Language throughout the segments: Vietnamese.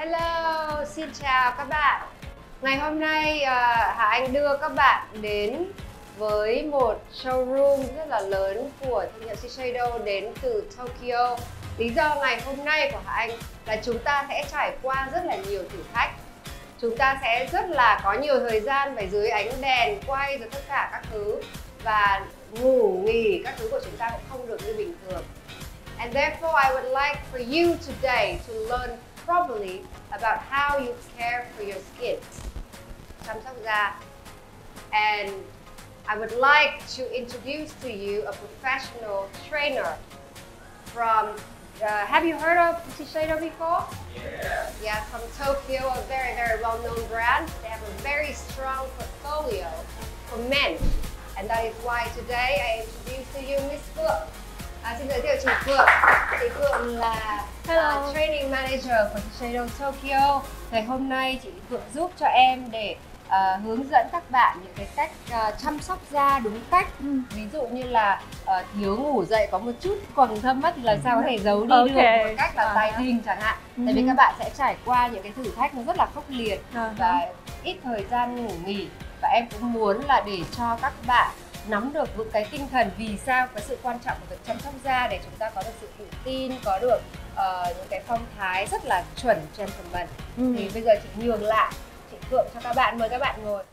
Hello, xin chào các bạn. Ngày hôm nay Hà Anh đưa các bạn đến với một showroom rất là lớn của thương hiệu Shiseido đến từ Tokyo. Lý do ngày hôm nay của Hà Anh là chúng ta sẽ trải qua rất là nhiều thử thách. Chúng ta sẽ rất là có nhiều thời gian phải dưới ánh đèn quay rồi tất cả các thứ, và ngủ nghỉ các thứ của chúng ta cũng không được như bình thường. And therefore I would like for you today to learn properly about how you care for your skin, chăm sóc da. And I would like to introduce to you a professional trainer from have you heard of Shiseido before? Yeah, from Tokyo, a very, very well-known brand. They have a very strong portfolio for men. And that is why today I introduce to you Miss Phượng. Xin giới thiệu chị Phượng. Chị Phượng là training manager của Shiseido Tokyo. Ngày hôm nay chị Phượng giúp cho em để hướng dẫn các bạn những cái cách chăm sóc da đúng cách. Ví dụ như là thiếu ngủ dậy có một chút quầng thâm mắt thì làm sao có thể giấu đi được một cách là tài hình chẳng hạn. Tại vì các bạn sẽ trải qua những cái thử thách nó rất là khốc liệt và ít thời gian ngủ nghỉ. Và em cũng muốn là để cho các bạn nắm được vững cái tinh thần vì sao cái sự quan trọng của việc chăm sóc da, để chúng ta có được sự tự tin, có được những cái phong thái rất là chuẩn gentleman. Thì bây giờ chị nhường lại chị Phượng cho các bạn, mời các bạn ngồi.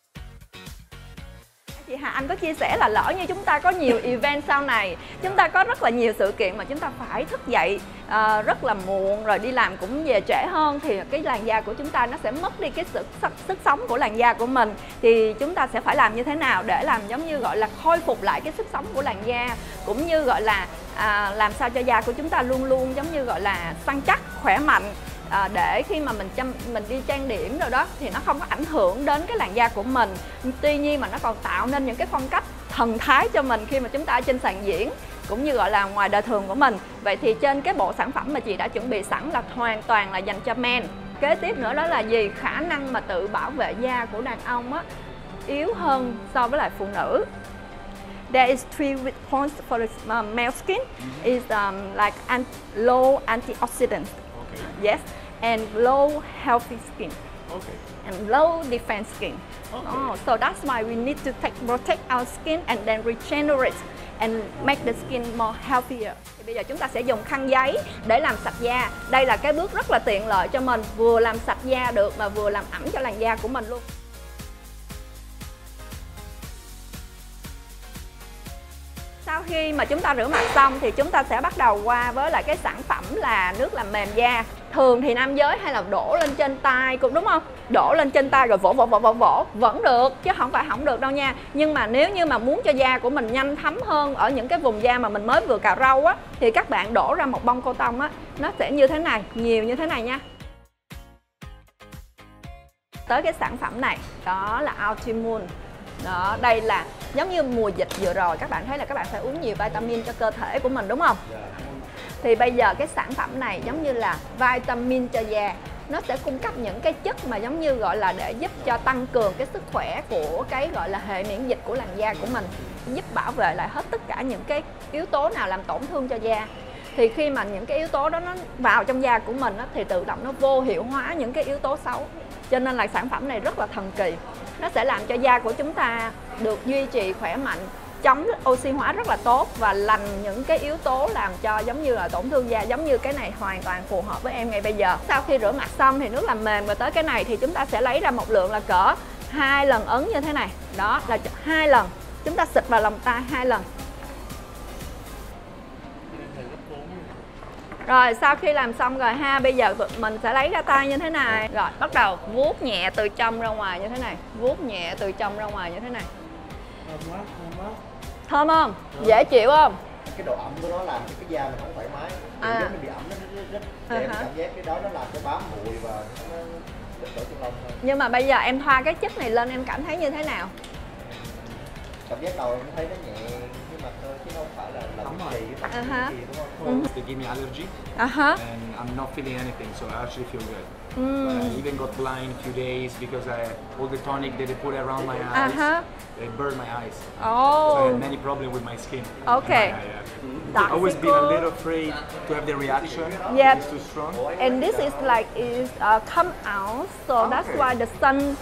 Chị Hà Anh có chia sẻ là lỡ như chúng ta có nhiều event sau này, chúng ta có rất là nhiều sự kiện mà chúng ta phải thức dậy rất là muộn rồi đi làm cũng về trễ hơn, thì cái làn da của chúng ta nó sẽ mất đi cái sức sống của làn da của mình. Thì chúng ta sẽ phải làm như thế nào để làm giống như gọi là khôi phục lại cái sức sống của làn da, cũng như gọi là làm sao cho da của chúng ta luôn luôn giống như gọi là săn chắc, khỏe mạnh. Để khi mà mình đi trang điểm rồi đó thì nó không có ảnh hưởng đến cái làn da của mình. Tuy nhiên mà nó còn tạo nên những cái phong cách thần thái cho mình khi mà chúng ta ở trên sàn diễn, cũng như gọi là ngoài đời thường của mình. Vậy thì trên cái bộ sản phẩm mà chị đã chuẩn bị sẵn là hoàn toàn là dành cho men. Kế tiếp nữa đó là gì? Khả năng mà tự bảo vệ da của đàn ông á yếu hơn so với lại phụ nữ. There is 3 weak points for the male skin. Is like low antioxidants. Yes, and low healthy skin. Okay. And low defense skin. Okay. Oh, so that's why we need to protect our skin and then regenerate and make the skin more healthier. Thì bây giờ chúng ta sẽ dùng khăn giấy để làm sạch da. Đây là cái bước rất là tiện lợi cho mình, vừa làm sạch da được mà vừa làm ẩm cho làn da của mình luôn. Sau khi mà chúng ta rửa mặt xong thì chúng ta sẽ bắt đầu qua với lại cái sản phẩm là nước làm mềm da. Thường thì nam giới hay là đổ lên trên tay cũng đúng không? Đổ lên trên tay rồi vỗ vẫn được, chứ không phải không được đâu nha. Nhưng mà nếu như mà muốn cho da của mình nhanh thấm hơn ở những cái vùng da mà mình mới vừa cạo râu á, thì các bạn đổ ra một bông cô tông á, nó sẽ như thế này, nhiều như thế này nha. Tới cái sản phẩm này, đó là Ultimune. Đó, đây là giống như mùa dịch vừa rồi các bạn thấy là các bạn phải uống nhiều vitamin cho cơ thể của mình đúng không? Thì bây giờ cái sản phẩm này giống như là vitamin cho da. Nó sẽ cung cấp những cái chất mà giống như gọi là để giúp cho tăng cường cái sức khỏe của cái gọi là hệ miễn dịch của làn da của mình, giúp bảo vệ lại hết tất cả những cái yếu tố nào làm tổn thương cho da. Thì khi mà những cái yếu tố đó nó vào trong da của mình á, thì tự động nó vô hiệu hóa những cái yếu tố xấu. Cho nên là sản phẩm này rất là thần kỳ. Nó sẽ làm cho da của chúng ta được duy trì khỏe mạnh, chống oxy hóa rất là tốt và lành những cái yếu tố làm cho giống như là tổn thương da. Giống như cái này hoàn toàn phù hợp với em ngay bây giờ. Sau khi rửa mặt xong thì nước làm mềm, rồi tới cái này thì chúng ta sẽ lấy ra một lượng là cỡ 2 lần ấn như thế này. Đó là 2 lần. Chúng ta xịt vào lòng tay 2 lần. Rồi sau khi làm xong rồi ha, bây giờ tụi mình sẽ lấy ra tay như thế này. Rồi bắt đầu vuốt nhẹ từ trong ra ngoài như thế này. Vuốt nhẹ từ trong ra ngoài như thế này. Thơm quá. Thơm không? Dễ chịu không? Cái độ ẩm của nó làm cho cái da mình không thoải mái. Giống như bị ẩm nó rít. Em cảm giác cái đó nó làm cho bám bụi và nó đỡ trong lông hơn. Nhưng mà bây giờ em thoa cái chất này lên em cảm thấy như thế nào? Cảm giác đầu em thấy nó nhẹ cái mặt thôi chứ không phải là ấm gì They give me allergy, and I'm not feeling anything, so I actually feel good. But I even got blind a few days because all the tonic that they put around my eyes, they burned my eyes. So I had many problems with my skin. Okay. I've always been a little afraid to have the reaction. Yeah. It's too strong. And this is like come out, so that's why the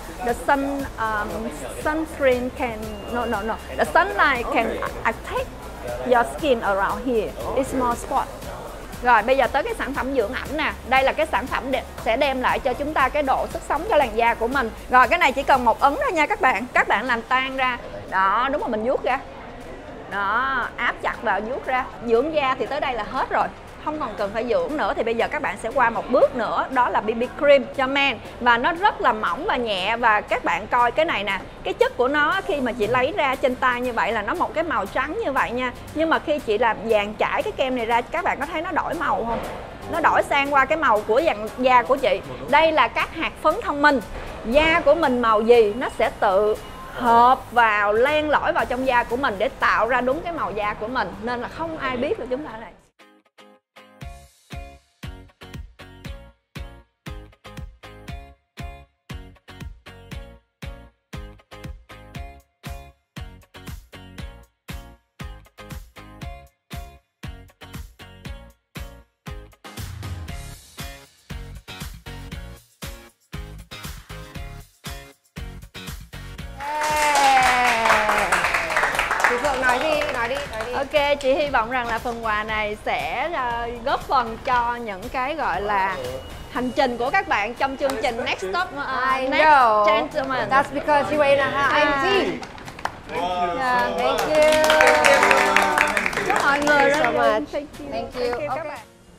sunscreen can the sunlight can attack your skin around here. It's more spot. Rồi bây giờ tới cái sản phẩm dưỡng ẩm nè. Đây là cái sản phẩm sẽ đem lại cho chúng ta cái độ sức sống cho làn da của mình. Rồi cái này chỉ cần một ấn thôi nha các bạn. Các bạn làm tan ra. Đó, đúng rồi, mình vuốt ra. Đó, áp chặt vào vuốt ra. Dưỡng da thì tới đây là hết rồi. Không còn cần phải dưỡng nữa. Thì bây giờ các bạn sẽ qua một bước nữa. Đó là BB cream cho men. Và nó rất là mỏng và nhẹ. Và các bạn coi cái này nè. Cái chất của nó khi mà chị lấy ra trên tay như vậy là nó một cái màu trắng như vậy nha. Nhưng mà khi chị làm dàn trải cái kem này ra, các bạn có thấy nó đổi màu không? Nó đổi sang qua cái màu của da của chị. Đây là các hạt phấn thông minh. Da của mình màu gì nó sẽ tự hợp vào, len lỏi vào trong da của mình để tạo ra đúng cái màu da của mình. Nên là không ai biết là chúng ta này. Nói đi. Ok, chị hy vọng rằng là phần quà này sẽ góp phần cho những cái gọi là hành trình của các bạn trong chương trình Next Stop Next Gentleman. That's because you ain't a high team. Thank you. Chúc mọi người rất so là much. Thank you các Okay. bạn.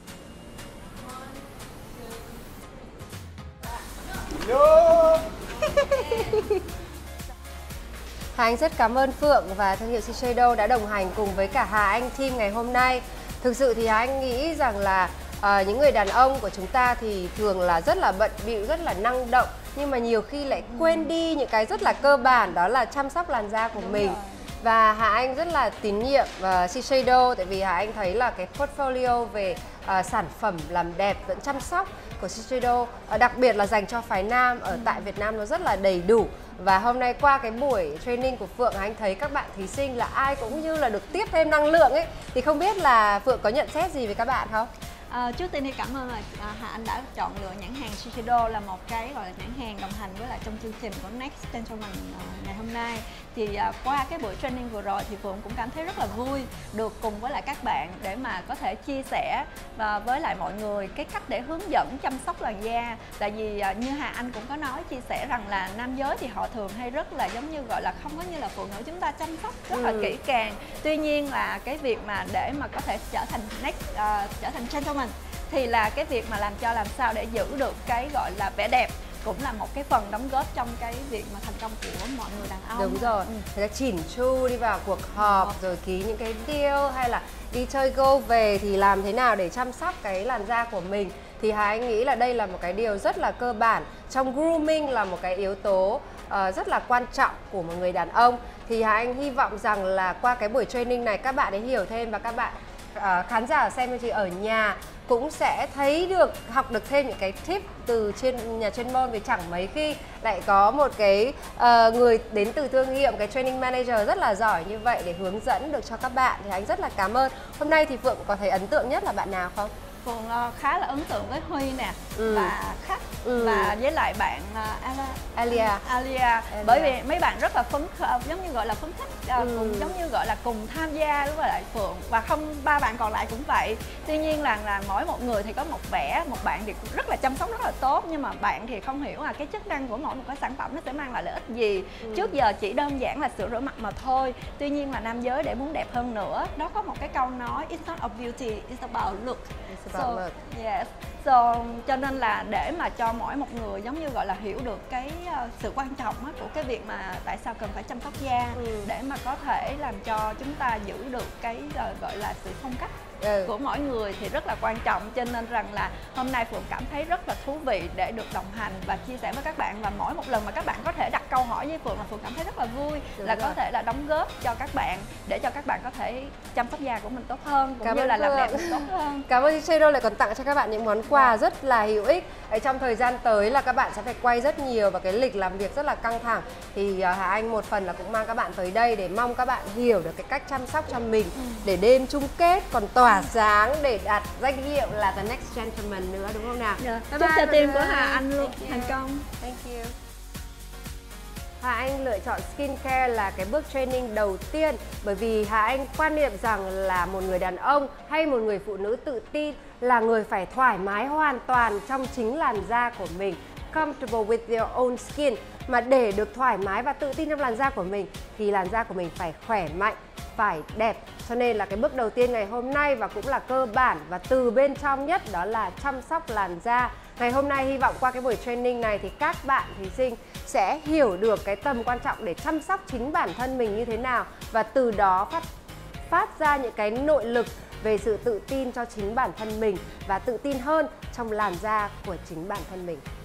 Hà Anh rất cảm ơn Phượng và thương hiệu Shiseido đã đồng hành cùng với cả Hà Anh team ngày hôm nay. Thực sự thì Hà Anh nghĩ rằng là những người đàn ông của chúng ta thì thường là rất là bận bịu, rất là năng động, nhưng mà nhiều khi lại quên đi những cái rất là cơ bản, đó là chăm sóc làn da của mình. Và Hà Anh rất là tín nhiệm Shiseido, tại vì Hà Anh thấy là cái portfolio về sản phẩm làm đẹp lẫn chăm sóc của Shiseido, đặc biệt là dành cho phái nam ở tại Việt Nam, nó rất là đầy đủ. Và hôm nay qua cái buổi training của Phượng, anh thấy các bạn thí sinh là ai cũng như là được tiếp thêm năng lượng ấy. Thì không biết là Phượng có nhận xét gì với các bạn không? Trước tiên thì cảm ơn là Hà Anh đã chọn lựa nhãn hàng Shiseido là một cái gọi là nhãn hàng đồng hành với lại trong chương trình của Next Gentleman ngày hôm nay. Thì qua cái buổi training vừa rồi thì Phượng cũng cảm thấy rất là vui được cùng với lại các bạn để mà có thể chia sẻ và với lại mọi người cái cách để hướng dẫn chăm sóc làn da. Tại vì như Hà Anh cũng có nói chia sẻ rằng là nam giới thì họ thường hay rất là giống như gọi là không có như là phụ nữ chúng ta chăm sóc rất là kỹ càng. Tuy nhiên là cái việc mà để mà có thể trở thành trở thành gentleman thì là cái việc mà làm sao để giữ được cái gọi là vẻ đẹp cũng là một cái phần đóng góp trong cái việc mà thành công của mọi người đàn ông. Đúng rồi, người ta chỉn chu đi vào cuộc họp rồi ký những cái deal hay là đi chơi golf về thì làm thế nào để chăm sóc cái làn da của mình. Thì Hà Anh nghĩ là đây là một cái điều rất là cơ bản. Trong grooming là một cái yếu tố rất là quan trọng của một người đàn ông. Thì Hà Anh hy vọng rằng là qua cái buổi training này các bạn ấy hiểu thêm, và các bạn khán giả xem chương trình ở nhà cũng sẽ thấy được, học được thêm những cái tip từ nhà chuyên môn. Vì chẳng mấy khi lại có một cái người đến từ thương hiệu, cái training manager rất là giỏi như vậy để hướng dẫn được cho các bạn. Thì anh rất là cảm ơn. Hôm nay thì Phượng có thấy ấn tượng nhất là bạn nào không? Phượng khá là ấn tượng với Huy nè, và Khách và với lại bạn Alia. Bởi vì mấy bạn rất là giống như gọi là phấn khích, cùng giống như gọi là cùng tham gia với lại Phượng, và không ba bạn còn lại cũng vậy. Tuy nhiên là mỗi một người thì có một vẻ, một bạn thì rất là chăm sóc rất là tốt, nhưng mà bạn thì không hiểu là cái chức năng của mỗi một cái sản phẩm nó sẽ mang lại lợi ích gì. Trước giờ chỉ đơn giản là sửa rửa mặt mà thôi. Tuy nhiên là nam giới để muốn đẹp hơn nữa, đó có một cái câu nói it's not about beauty, it's about look. Yes. Cho nên là để mà cho mỗi một người giống như gọi là hiểu được cái sự quan trọng của cái việc mà tại sao cần phải chăm sóc da để mà có thể làm cho chúng ta giữ được cái gọi là sự phong cách của mỗi người thì rất là quan trọng, cho nên rằng là hôm nay Phượng cảm thấy rất là thú vị để được đồng hành và chia sẻ với các bạn. Và mỗi một lần mà các bạn có thể đặt câu hỏi với Phượng là Phượng cảm thấy rất là vui, là có thể là đóng góp cho các bạn để cho các bạn có thể chăm sóc da của mình tốt hơn, cũng như là làm đẹp mình tốt hơn. Cảm ơn Shiseido lại còn tặng cho các bạn những món quà rất là hữu ích. Trong thời gian tới là các bạn sẽ phải quay rất nhiều và cái lịch làm việc rất là căng thẳng, thì Hà Anh một phần là cũng mang các bạn tới đây để mong các bạn hiểu được cái cách chăm sóc cho mình để đêm chung kết còn tỏa sáng, để đạt danh hiệu là The Next Gentleman nữa, đúng không nào? Chúc cho team của Hà Anh luôn thành công. Thank you. Hà Anh lựa chọn skincare là cái bước training đầu tiên, bởi vì Hà Anh quan niệm rằng là một người đàn ông hay một người phụ nữ tự tin là người phải thoải mái hoàn toàn trong chính làn da của mình, comfortable with your own skin. Mà để được thoải mái và tự tin trong làn da của mình thì làn da của mình phải khỏe mạnh, phải đẹp. Cho nên là cái bước đầu tiên ngày hôm nay và cũng là cơ bản và từ bên trong nhất, đó là chăm sóc làn da. Ngày hôm nay hy vọng qua cái buổi training này thì các bạn thí sinh sẽ hiểu được cái tầm quan trọng để chăm sóc chính bản thân mình như thế nào, và từ đó phát ra những cái nội lực về sự tự tin cho chính bản thân mình và tự tin hơn trong làn da của chính bản thân mình.